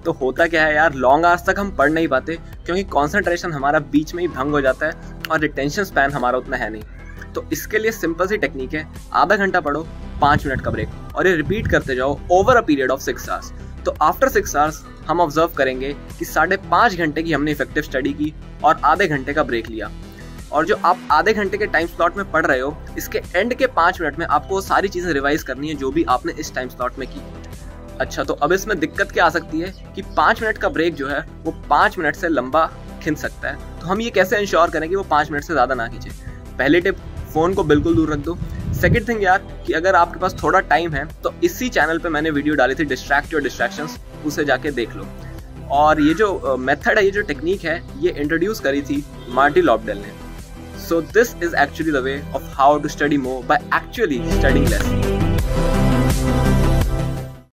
तो होता क्या है यार, लॉन्ग आवर्स तक हम पढ़ नहीं पाते क्योंकि कंसंट्रेशन हमारा बीच में ही भंग हो जाता है और रिटेंशन स्पैन हमारा उतना है नहीं। तो इसके लिए सिंपल सी टेक्निक है, आधा घंटा पढ़ो, 5 मिनट का ब्रेक, और ये रिपीट करते जाओ over a period of 6 hours. तो आफ्टर 6 आवर्स हम ऑब्जर्व करेंगे कि 5.5 घंटे की हमने इफेक्टिव स्टडी की और आधे घंटे का ब्रेक लिया। और जो आप आधे घंटे के टाइम स्लॉट में पढ़ रहे हो, इसके एंड के 5 मिनट में आपको वो सारी चीज़ें रिवाइज करनी है जो भी आपने इस टाइम स्लॉट में की। अच्छा, तो अब इसमें दिक्कत क्या आ सकती है कि 5 मिनट का ब्रेक जो है वो 5 मिनट से लंबा खिंच सकता है। तो हम ये कैसे इंश्योर करें कि वो 5 मिनट से ज़्यादा ना खींचे? पहली टिप, फ़ोन को बिल्कुल दूर रख दो। सेकंड थिंग यार, कि अगर आपके पास थोड़ा टाइम है तो इसी चैनल पे मैंने वीडियो डाली थी डिस्ट्रैक्ट योर डिस्ट्रैक्शंस, उसे जाके देख लो। और ये जो मेथड है, ये जो टेक्निक है, ये इंट्रोड्यूस करी थी मार्टी लॉबडेल ने। So this is actually the way of how to study more by actually studying less.